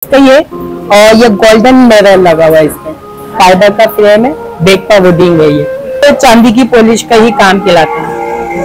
इसका ये, और ये गोल्डन मिरर लगा हुआ है इसमें, फाइबर का फ्रेम है, बैक का वुडिंग है, ये तो चांदी की पॉलिश का ही काम कहलाता है।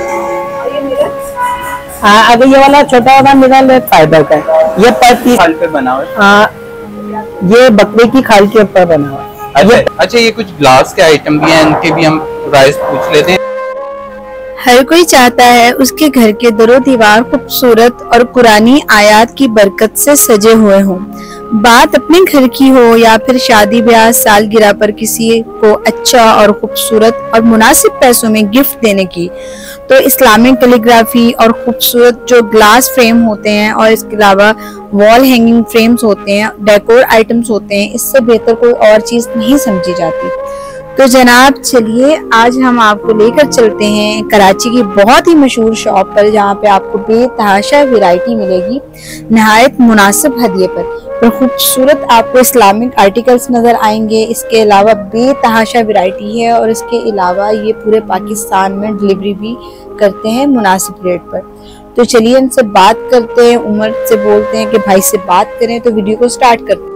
हाँ, अगर ये वाला छोटा वाला मिरर है फाइबर का, ये पर पीस खाल पे बना हुआ है। हाँ, ये बकरे की खाल के ऊपर बना हुआ है। अच्छा, ये कुछ ग्लास के आइटम भी हैं, इनके भी हम प्राइस पूछ लेते हैं। हर कोई चाहता है उसके घर के दरो दीवार खूबसूरत और पुरानी आयात की बरकत से सजे हुए हों। बात अपने घर की हो या फिर शादी ब्याह सालगिरह पर किसी को अच्छा और खूबसूरत और मुनासिब पैसों में गिफ्ट देने की, तो इस्लामिक कैलीग्राफी और खूबसूरत जो ग्लास फ्रेम होते हैं और इसके अलावा वॉल हैंगिंग फ्रेम्स होते हैं, डेकोर आइटम्स होते हैं, इससे बेहतर कोई और चीज नहीं समझी जाती। तो जनाब चलिए आज हम आपको लेकर चलते हैं कराची की बहुत ही मशहूर शॉप पर, जहाँ पे आपको बेतहाशा वैरायटी मिलेगी नहायत मुनासिब हदिये पर खूबसूरत आपको इस्लामिक आर्टिकल्स नजर आएंगे। इसके अलावा बेतहाशा वैरायटी है और इसके अलावा ये पूरे पाकिस्तान में डिलीवरी भी करते हैं मुनासिब रेट पर। तो चलिए इनसे बात करते हैं, उमर से बोलते हैं कि भाई से बात करें, तो वीडियो को स्टार्ट करते हैं।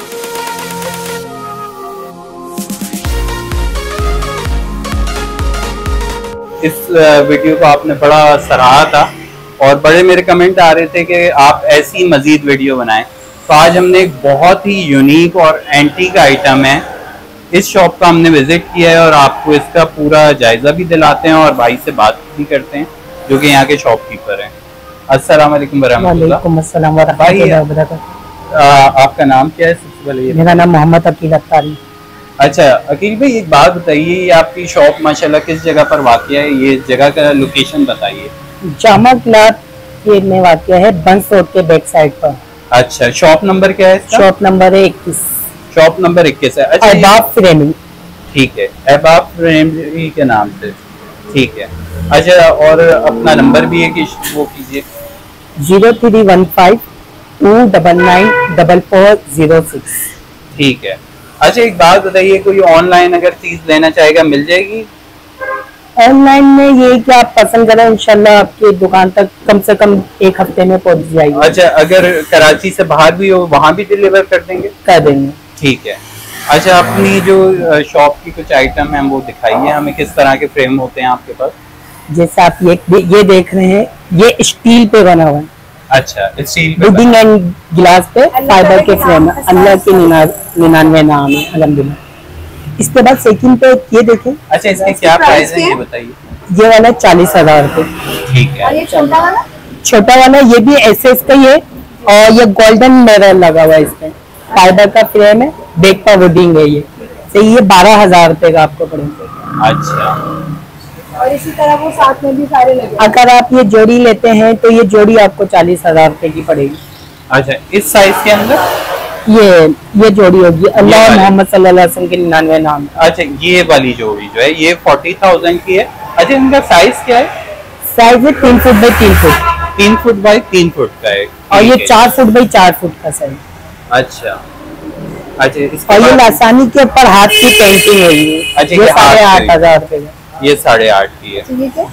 इस वीडियो को आपने बड़ा सराहा था और बड़े मेरे कमेंट आ रहे थे कि आप ऐसी मजीद वीडियो बनाएं। तो आज हमने एक बहुत ही यूनिक और एंटीक आइटम है, इस शॉप का हमने विजिट किया है और आपको इसका पूरा जायजा भी दिलाते हैं और भाई से बात भी करते हैं जो कि यहाँ के शॉपकीपर हैं। अस्सलाम वालेकुम वरहमतुल्लाह। भाई आपका नाम क्या है? सबसे पहले मेरा नाम मोहम्मद अकील अख्तारी। अच्छा अकील भाई, एक बात बताइए, ये आपकी शॉप माशाल्लाह किस जगह पर वाक़या है? ये जगह का लोकेशन बताइए। जामा क्लब में वाक़या है, बंस रोड के बैक साइड पर। अच्छा, शॉप नंबर क्या है? शॉप नंबर है 21। शॉप नंबर 21 है। अच्छा, अहबाब फ्रेमिंग। ठीक है, अहबाब फ्रेमिंग के नाम से, ठीक है। अच्छा, और अपना नंबर भी है कि वो कीजिए। 0315 299 4406। ठीक है। अच्छा एक बात बताइए, कोई ऑनलाइन अगर चीज लेना चाहेगा मिल जाएगी? ऑनलाइन में ये कि आप पसंद करें, इंशाल्लाह आपकी दुकान तक कम से कम एक हफ्ते में पहुंच जाएगी। अच्छा, अगर कराची से बाहर भी हो वहाँ भी डिलीवर कर देंगे? कर देंगे। ठीक है। अच्छा, अपनी जो शॉप की कुछ आइटम है वो दिखाइए हमें, किस तरह के फ्रेम होते हैं आपके पास? जैसे आप ये देख रहे हैं, ये स्टील पे बना हुआ है। अच्छा, स्टील पे वुडिंग एंड गिलास पे फाइबर के फ्रेम है। अल्लाह के 99 नाम है अल्हम्दुलिल्लाह। इसके बाद सेकंड पे ये देखें। अच्छा, इसके क्या प्राइस है ये बताइए। ये वाला 40,000 रुपए। ठीक है। छोटा वाला ये भी एसएस का ही है और ये गोल्डन मिरर लगा हुआ है, इसमें फाइबर का फ्रेम है, बैक का वुडिंग है, ये सही। ये 12,000 रुपए का आपको पड़ेगा। अच्छा, और इसी तरह वो साथ में भी सारे लगे। अगर आप ये जोड़ी लेते हैं तो ये जोड़ी आपको 40,000 रुपए की पड़ेगी। अच्छा, इस साइज के अंदर ये जोड़ी होगी अल्लाह मोहम्मद सल्लल्लाहु अलैहि वसल्लम के 99 नाम। अच्छा, ये वाली जोड़ी जो है ये 40,000 की है। अच्छा, इनका साइज क्या है? साइज है 3 foot by 3 foot. 3 foot by 3 foot का है और ये 4 फुट बाई 4 फुट का साइज। अच्छा अच्छा, और ये लासानी के ऊपर हाथ की पेंटिंग है ये। अच्छा, ये 8,500 रुपए का। ये 8,500 की है। ये क्या?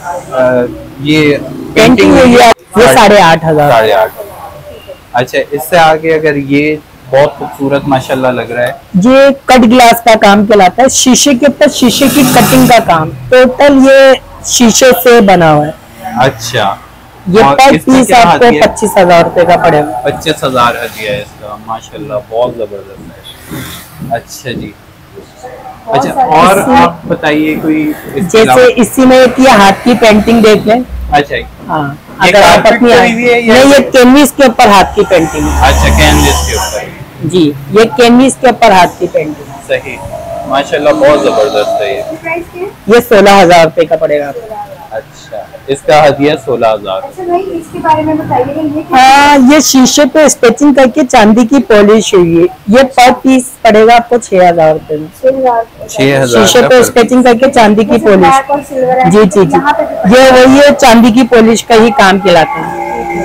ये पेंटिंग हुई है, ये 8,500। 8,500। अच्छा, इससे आगे अगर ये बहुत खूबसूरत माशाल्लाह लग रहा है, ये कट ग्लास का काम कहलाता है, शीशे के ऊपर शीशे की कटिंग का काम, टोटल ये शीशे से बना हुआ है। अच्छा, ये पर पीस आपको 25,000 रुपए का पड़ेगा। 25,000 हदिया है इसका, माशाल्लाह बहुत जबरदस्त है। अच्छा जी। अच्छा, और आप बताइए कोई जैसे इसी में एक ये हाथ की पेंटिंग देख लें। अच्छा, हाँ, अगर आप अपनी नहीं, ये कैनविस के ऊपर हाथ की पेंटिंग है। अच्छा, कैनविस के ऊपर जी, ये कैनविस के ऊपर हाथ की पेंटिंग है। सही, माशाल्लाह बहुत जबरदस्त है ये 16,000 रुपए का पड़ेगा आपको। अच्छा, इसका हदिया 16,000। अच्छा भाई, इसके बारे में बताइए। हाँ, ये शीशे पे स्केचिंग करके चांदी की पॉलिश हुई है, ये पर पीस पड़ेगा आपको 6,000 रुपए में। 6,000 शीशे पे स्केचिंग करके चांदी की पॉलिश। जी जी जी, ये वही है, चांदी की पॉलिश का ही काम कहलाता है।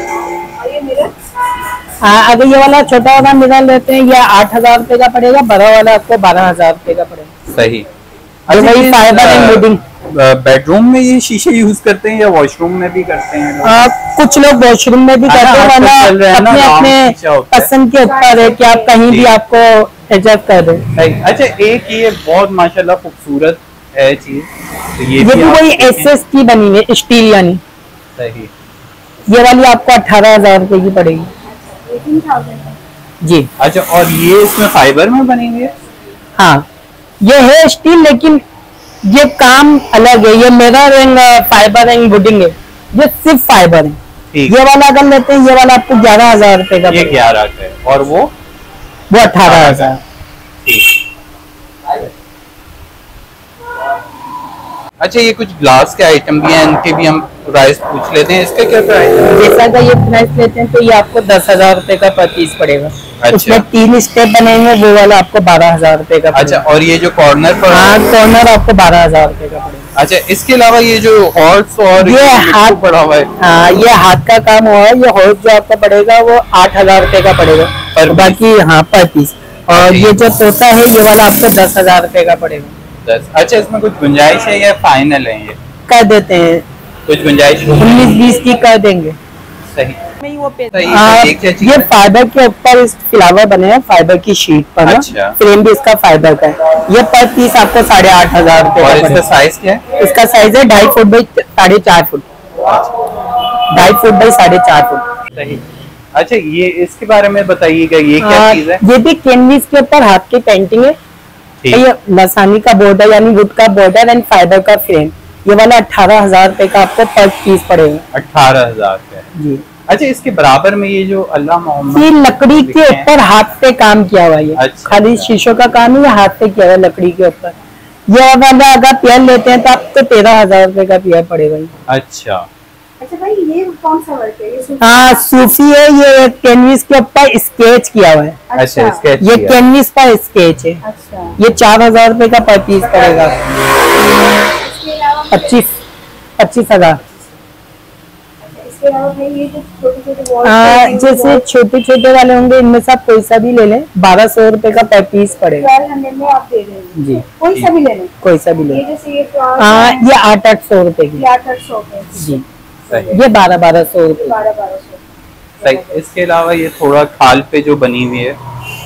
हाँ, अगर ये वाला छोटा वाला मिरर लेते हैं, ये 8,000 रुपए का पड़ेगा, बड़ा वाला आपको 12,000 रुपए का पड़ेगा। सही। वही फाइबर एंड वुडिंग। बेडरूम में ये शीशे यूज करते हैं या वॉशरूम में भी करते हैं लोग? कुछ लोग वॉशरूम में भी करते हैं, वरना अपने अपने पसंद के ऊपर है कि आप कहीं भी आपको एडजस्ट कर दें। अच्छा, एक ये बहुत माशाल्लाह खूबसूरत है चीज, तो ये भी वही एसएस की बनी हुई है, स्टील यानी। सही। ये वाली आपको 18,000 रुपए की पड़ेगी। 18,000 जी। अच्छा, और ये इसमें फाइबर में बनी हुई है? हाँ, ये है स्टील, लेकिन ये काम अलग है। ये mirror and fibre and wooden है, ये सिर्फ फाइबर है। ये वाला अगर लेते हैं, ये वाला आपको 11,000 रुपए का। ये 11 का है, और वो 18,000। अच्छा, ये कुछ ग्लास के आइटम भी हैं, इनके भी हम प्राइस पूछ लेते हैं। इसका क्या प्राइस है? जैसा का ये प्राइस लेते हैं तो ये आपको 10,000 रुपए का पर पीस पड़ेगा। अच्छा। उसमें 3 स्टेप बनेंगे, वो वाला आपको 12,000 रुपए का। अच्छा, और ये जो कॉर्नर पर? हाँ, कॉर्नर आपको 12,000 रुपए का पड़ेगा। अच्छा, इसके अलावा ये जो हॉर्स और ये हाथ पड़ा हुआ है? हाँ, ये हाथ का काम हुआ है। ये हॉर्स जो आपका पड़ेगा वो 8,000 रुपए का पड़ेगा पर बाकी। हाँ, पर पीस। और ये जो तोता है, ये वाला आपको 10,000 रुपए का पड़ेगा। 10। अच्छा, इसमें कुछ गुंजाइश है या फाइनल है? ये कर देते हैं, कुछ गुंजाइश? 19-20 की कर देंगे। सही। ये फाइबर के ऊपर इस फ्लावर बने हैं, फाइबर की शीट पर। अच्छा। फ्रेम भी इसका फाइबर का है। ये पर पीस आपको 8,500 रुपए। और इसका साइज क्या है? इसका साइज है 2.5 foot by 4.5 foot. 2.5 foot by 4.5 foot. सही। अच्छा, ये इसके बारे में बताइएगा, ये क्या चीज है? ये भी कैनविस के ऊपर हाथ की पेंटिंग है। ये लसानी का बॉर्डर यानी वुड का बॉर्डर एंड फाइबर का फ्रेम। ये वाला 18,000 रुपए का आपको पर पीस पड़ेगा। 18,000 का जी। अच्छा, इसके बराबर में ये जो अल्लाह मोहम्मद, ये लकड़ी के ऊपर हाथ पे काम किया हुआ है। अच्छा। खाली शीशों का काम है, ये हाथ पे किया हुआ है लकड़ी के ऊपर। ये अगर पेयर लेते हैं तो आपको 13,000 रुपए का पेयर पड़ेगा। अच्छा। अच्छा भाई, ये कौन सा वर्क है? ये हाँ, सूफी है। ये कैनविस के ऊपर स्केच किया हुआ है। अच्छा, स्केच। ये कैनविस पर स्केच है। अच्छा। ये 4,000 रुपए का पर पीस पड़ेगा। 25,000। जैसे छोटे छोटे वाले होंगे, इनमें से आप कोई सा भी ले लें, 1,200 रुपए का पर पीस पड़ेगा। 1200 में आप दे रहे हैं जी। कोई सा भी ले लें? कोई सा भी ले। ये जैसे ये हाँ, ये 800 रुपए की। 800 जी। ये 1200 रुपए। 1200। सही। इसके अलावा ये थोड़ा खाल पे जो बनी हुई है।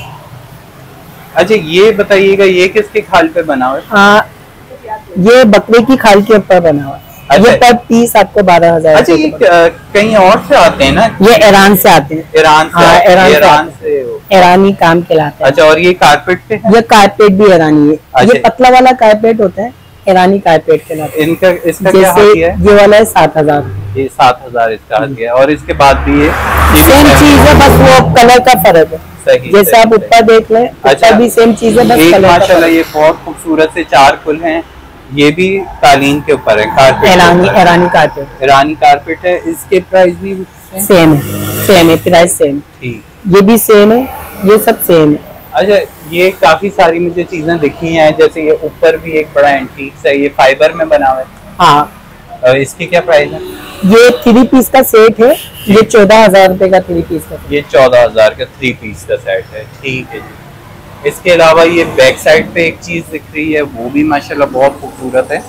अच्छा, ये बताइएगा, ये किसके खाल पे बना हुआ है? हाँ, ये बकरे की खाल के ऊपर बना हुआ है। अच्छा। ये पर पीस आपको 12,000। अच्छा, ये कहीं और से आते हैं ना? ये ईरान से आते हैं। ईरान से? हाँ, ईरान से। ईरानी काम कहलाता है। अच्छा, और ये कारपेट पे? ये कारपेट भी ईरानी है। अच्छा। ये पतला वाला कारपेट होता है, ईरानी कारपेट कहलाता है। इनका इसका क्या हाथी है? ये वाला है 7,0000। ये 7,000 इसका हाथी है। और इसके बाद भी ये सेम चीज है, बस वो कलर का फर्क है। सही। जैसे आप ऊपर देख लें, अच्छा, भी सेम चीज है, बस एक कलर का माशाल्लाह ये बहुत खूबसूरत से 4 फुल हैं। ये भी कालीन के ऊपर है, कारपेट। ईरानी कारपेट। ईरानी कारपेट है। इसके प्राइस भी सेम है, प्राइस सेम। ठीक। ये भी सेम है, ये सब सेम है। अच्छा, ये काफी सारी मुझे चीजें दिखी हैं, जैसे ये ऊपर भी एक बड़ा एंटीक है, ये फाइबर में बना हुआ है। हाँ। और इसकी क्या प्राइस है? ये 3 पीस का सेट है। ये 14,000 रुपए का 3 पीस का। ये 14,000 का 3 पीस का सेट है। ठीक है जी। इसके अलावा ये बैक साइड पे एक चीज दिख रही है, वो भी माशाल्लाह बहुत खूबसूरत है।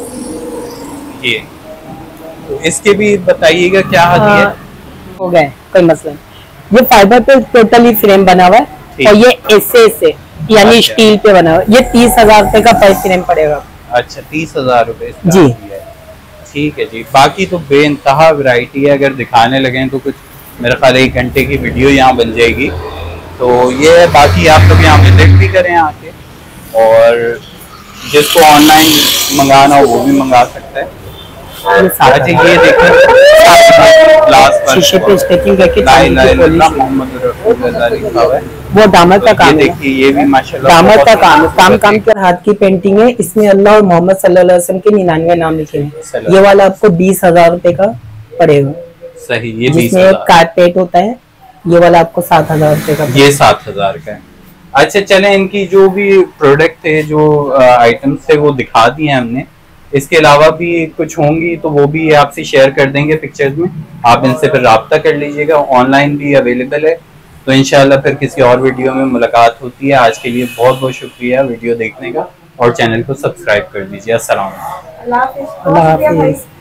ये तो इसके भी बताइएगा क्या हाथी है? हो गए, कोई मसला नहीं। ये फाइबर पे टोटली फ्रेम बना हुआ है और ये एसएस है यानी अच्छा। स्टील पे बना हुआ है। ये 30,000 रुपए का पर फ्रेम पड़ेगा। अच्छा, 30,000 रुपए इसका जी। हाथी है। ठीक है जी। बाकी तो बेइंतहा वैरायटी है, अगर दिखाने लगे तो कुछ मेरा ख्याल 1 घंटे की वीडियो यहाँ बन जाएगी। तो ये है, बाकी आप लोग यहाँ विजिट भी करें आके, और जिसको ऑनलाइन मंगाना हो वो भी मंगा सकता है। अच्छा, ये देखो शीशे पे स्टिचिंग करके वो दामद का काम है। देखिए, ये भी माशाल्लाह दामद का काम है। काम के हाथ की पेंटिंग है। इसमें अल्लाह और मोहम्मद सल्लल्लाहु अलैहि वसल्लम के 99 नाम लिखे हैं। ये वाला आपको 20,000 रुपए का पड़ेगा। सही। ये जिसमें एक कारपेट होता है। ये वाला आपको 7,000 रुपए का। ये 7,000 का है। अच्छा, चले इनकी जो भी प्रोडक्ट थे, जो आइटम्स थे, वो दिखा दिए हमने। इसके अलावा भी कुछ होंगी तो वो भी आपसे शेयर कर देंगे पिक्चर्स में। आप इनसे फिर राब्ता कर लीजिएगा। ऑनलाइन भी अवेलेबल है। तो इंशाल्लाह फिर किसी और वीडियो में मुलाकात होती है। आज के लिए बहुत बहुत शुक्रिया वीडियो देखने का। और चैनल को सब्सक्राइब कर दीजिए। अस्सलाम वालेकुम। अल्लाह हाफिज।